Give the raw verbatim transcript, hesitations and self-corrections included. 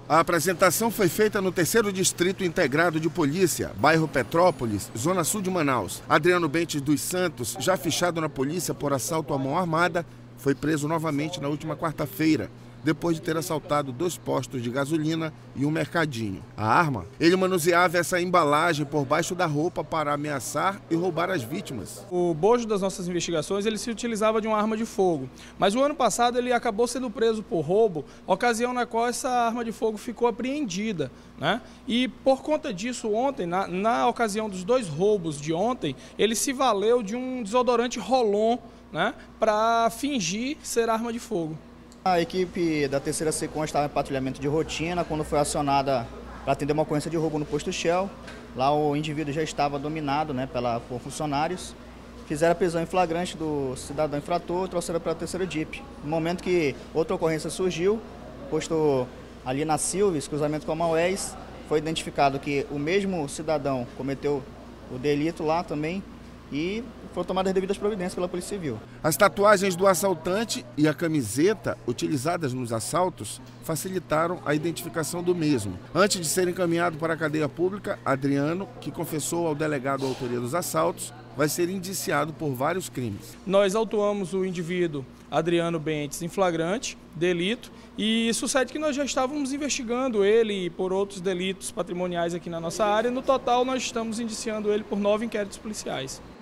A apresentação foi feita no terceiro Distrito Integrado de Polícia, bairro Petrópolis, zona sul de Manaus. Adriano Bentes dos Santos, já fichado na polícia por assalto à mão armada, foi preso novamente na última quarta-feira, depois de ter assaltado dois postos de gasolina e um mercadinho. A arma, ele manuseava essa embalagem por baixo da roupa para ameaçar e roubar as vítimas. O bojo das nossas investigações, ele se utilizava de uma arma de fogo, mas o ano passado ele acabou sendo preso por roubo, ocasião na qual essa arma de fogo ficou apreendida, né? E por conta disso, ontem, na, na ocasião dos dois roubos de ontem, ele se valeu de um desodorante Rolon, né, para fingir ser arma de fogo. A equipe da terceira SECOM estava em patrulhamento de rotina quando foi acionada para atender uma ocorrência de roubo no posto Shell. Lá o indivíduo já estava dominado, né, pela, por funcionários. Fizeram a prisão em flagrante do cidadão infrator e trouxeram para a terceira D I P. No momento que outra ocorrência surgiu, posto ali na Silves, cruzamento com a Maués, foi identificado que o mesmo cidadão cometeu o delito lá também, e foram tomadas as devidas providências pela Polícia Civil. As tatuagens do assaltante e a camiseta utilizadas nos assaltos facilitaram a identificação do mesmo. Antes de ser encaminhado para a cadeia pública, Adriano, que confessou ao delegado a autoria dos assaltos, vai ser indiciado por vários crimes. Nós autuamos o indivíduo Adriano Bentes em flagrante, delito, e sucede que nós já estávamos investigando ele por outros delitos patrimoniais aqui na nossa área. No total, nós estamos indiciando ele por nove inquéritos policiais.